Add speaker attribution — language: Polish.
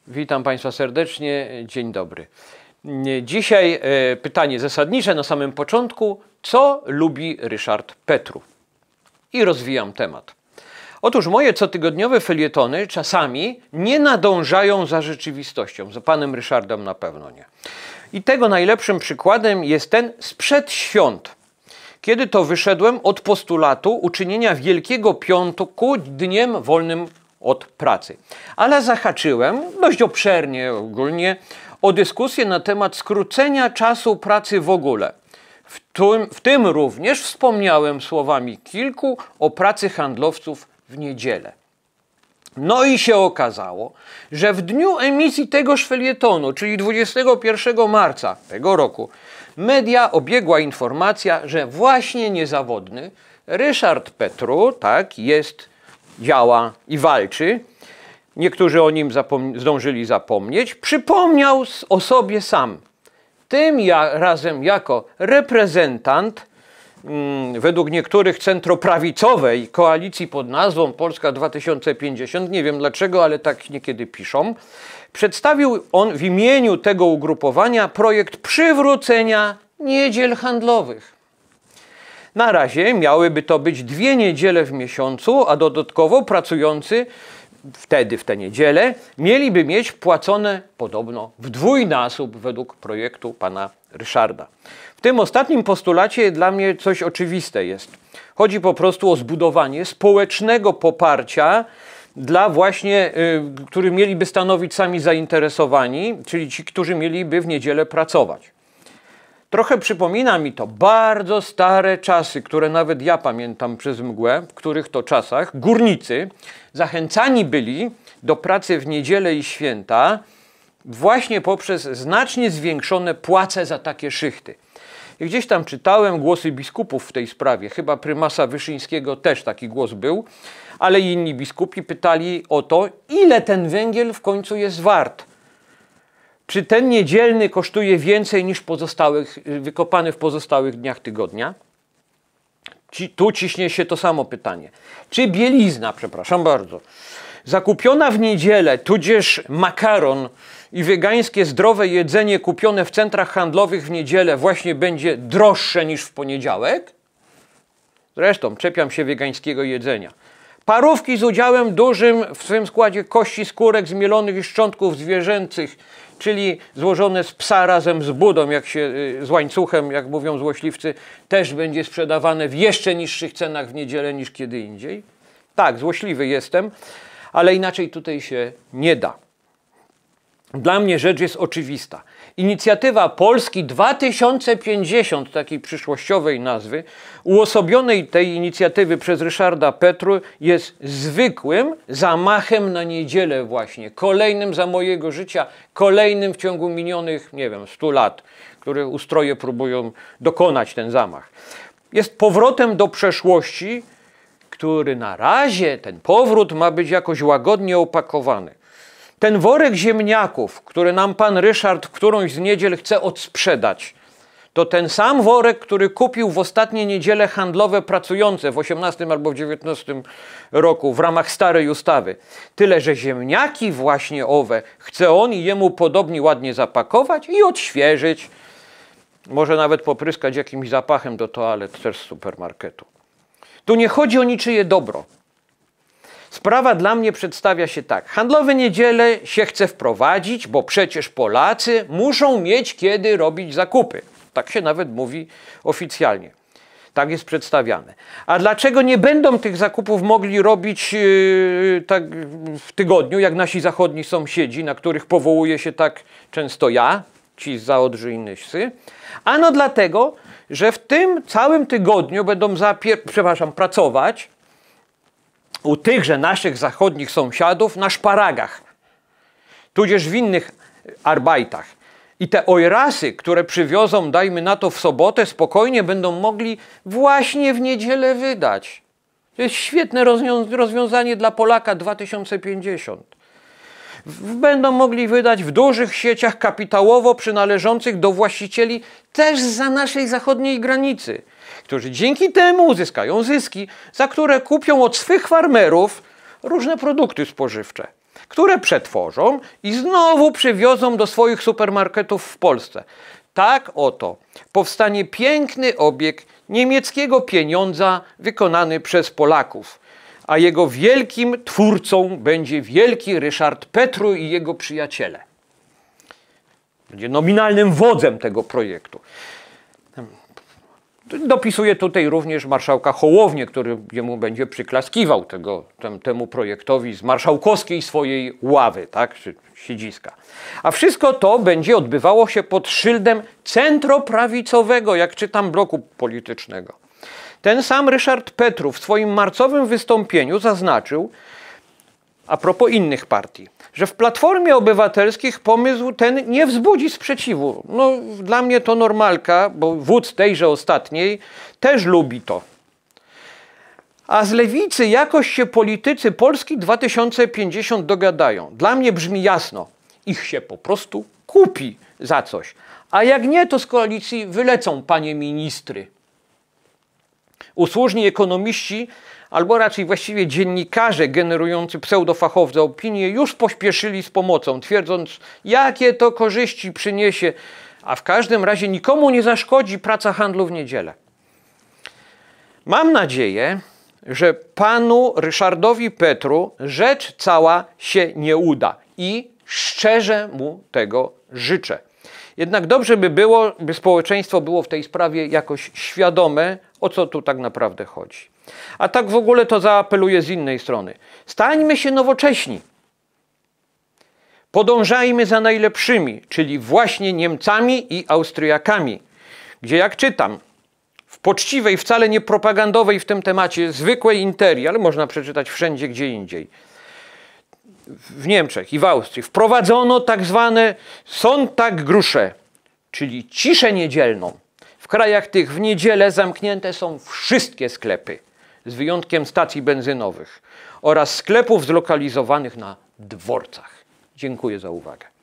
Speaker 1: Witam Państwa serdecznie, dzień dobry. Dzisiaj pytanie zasadnicze na samym początku. Co lubi Ryszard Petru? I rozwijam temat. Otóż moje cotygodniowe felietony czasami nie nadążają za rzeczywistością. Za panem Ryszardem na pewno nie. I tego najlepszym przykładem jest ten sprzed świąt, kiedy to wyszedłem od postulatu uczynienia Wielkiego Piątku dniem wolnym od pracy. Ale zahaczyłem dość obszernie ogólnie o dyskusję na temat skrócenia czasu pracy w ogóle. W tym również wspomniałem słowami kilku o pracy handlowców w niedzielę. No i się okazało, że w dniu emisji tegoż felietonu, czyli 21 marca tego roku, media obiegła informacja, że właśnie niezawodny Ryszard Petru, tak, działa i walczy. Niektórzy o nim zdążyli zapomnieć. Przypomniał o sobie sam. Tym razem jako reprezentant według niektórych centroprawicowej koalicji pod nazwą Polska 2050, nie wiem dlaczego, ale tak niekiedy piszą, przedstawił on w imieniu tego ugrupowania projekt przywrócenia niedziel handlowych. Na razie miałyby to być 2 niedziele w miesiącu, a dodatkowo pracujący wtedy w tę niedzielę mieliby mieć płacone podobno w dwójnasób według projektu pana Ryszarda. W tym ostatnim postulacie dla mnie coś oczywiste jest. Chodzi po prostu o zbudowanie społecznego poparcia dla właśnie, który mieliby stanowić sami zainteresowani, czyli ci, którzy mieliby w niedzielę pracować. Trochę przypomina mi to bardzo stare czasy, które nawet ja pamiętam przez mgłę, w których to czasach górnicy zachęcani byli do pracy w niedzielę i święta właśnie poprzez znacznie zwiększone płace za takie szychty. I gdzieś tam czytałem głosy biskupów w tej sprawie, chyba prymasa Wyszyńskiego też taki głos był, ale inni biskupi pytali o to, ile ten węgiel w końcu jest wart. Czy ten niedzielny kosztuje więcej niż wykopany w pozostałych dniach tygodnia? Tu ciśnie się to samo pytanie. Czy bielizna, przepraszam bardzo, zakupiona w niedzielę, tudzież makaron i wegańskie zdrowe jedzenie kupione w centrach handlowych w niedzielę właśnie będzie droższe niż w poniedziałek? Zresztą czepiam się wegańskiego jedzenia. Parówki z udziałem dużym w swym składzie kości, skórek, zmielonych i szczątków zwierzęcych, czyli złożone z psa razem z budą, z łańcuchem, jak mówią złośliwcy, też będzie sprzedawane w jeszcze niższych cenach w niedzielę niż kiedy indziej. Tak, złośliwy jestem, ale inaczej tutaj się nie da. Dla mnie rzecz jest oczywista. Inicjatywa Polski 2050, takiej przyszłościowej nazwy, uosobionej tej inicjatywy przez Ryszarda Petru, jest zwykłym zamachem na niedzielę właśnie. Kolejnym za mojego życia, kolejnym w ciągu minionych, nie wiem, 100 lat, które ustroje próbują dokonać ten zamach. Jest powrotem do przeszłości, który na razie, ten powrót ma być jakoś łagodnie opakowany. Ten worek ziemniaków, który nam pan Ryszard w którąś z niedziel chce odsprzedać, to ten sam worek, który kupił w ostatnie niedziele handlowe pracujące w 18 albo w 19 roku w ramach starej ustawy. Tyle, że ziemniaki właśnie owe chce on i jemu podobni ładnie zapakować i odświeżyć. Może nawet popryskać jakimś zapachem do toalet też z supermarketu. Tu nie chodzi o niczyje dobro. Sprawa dla mnie przedstawia się tak. Handlowe niedziele się chce wprowadzić, bo przecież Polacy muszą mieć kiedy robić zakupy. Tak się nawet mówi oficjalnie. Tak jest przedstawiane. A dlaczego nie będą tych zakupów mogli robić tak w tygodniu, jak nasi zachodni sąsiedzi, na których powołuję się tak często ja, ci z Zaodrzy i Nysy? Ano dlatego, że w tym całym tygodniu będą pracować u tychże naszych zachodnich sąsiadów na szparagach, tudzież w innych arbajtach. I te ojrasy, które przywiozą, dajmy na to w sobotę, spokojnie będą mogli właśnie w niedzielę wydać. To jest świetne rozwiązanie dla Polaka 2050. Będą mogli wydać w dużych sieciach kapitałowo przynależących do właścicieli też zza naszej zachodniej granicy, którzy dzięki temu uzyskają zyski, za które kupią od swych farmerów różne produkty spożywcze. które przetworzą i znowu przywiozą do swoich supermarketów w Polsce. Tak oto powstanie piękny obieg niemieckiego pieniądza wykonany przez Polaków, a jego wielkim twórcą będzie wielki Ryszard Petru i jego przyjaciele. Będzie nominalnym wodzem tego projektu. Dopisuje tutaj również marszałka Hołownię, który jemu będzie przyklaskiwał temu projektowi z marszałkowskiej swojej ławy, tak, czy siedziska. A wszystko to będzie odbywało się pod szyldem centroprawicowego, jak czytam, bloku politycznego. Ten sam Ryszard Petru w swoim marcowym wystąpieniu zaznaczył, a propos innych partii, że w Platformie Obywatelskiej pomysł ten nie wzbudzi sprzeciwu. No, dla mnie to normalka, bo wódz tejże ostatniej też lubi to. A z lewicy jakoś się politycy Polski 2050 dogadają. Dla mnie brzmi jasno, ich się po prostu kupi za coś. A jak nie, to z koalicji wylecą panie ministry. Usłużni ekonomiści, albo raczej właściwie dziennikarze generujący pseudofachowce opinie już pośpieszyli z pomocą, twierdząc, jakie to korzyści przyniesie, a w każdym razie nikomu nie zaszkodzi praca handlu w niedzielę. Mam nadzieję, że panu Ryszardowi Petru rzecz cała się nie uda i szczerze mu tego życzę. Jednak dobrze by było, by społeczeństwo było w tej sprawie jakoś świadome, o co tu tak naprawdę chodzi. A tak w ogóle to zaapeluję z innej strony. Stańmy się nowocześni. Podążajmy za najlepszymi, czyli właśnie Niemcami i Austriakami, gdzie jak czytam, w poczciwej, wcale nie propagandowej w tym temacie zwykłej interii, ale można przeczytać wszędzie, gdzie indziej, w Niemczech i w Austrii wprowadzono tak zwane Sonntaggrusche, czyli ciszę niedzielną. W krajach tych w niedzielę zamknięte są wszystkie sklepy, z wyjątkiem stacji benzynowych oraz sklepów zlokalizowanych na dworcach. Dziękuję za uwagę.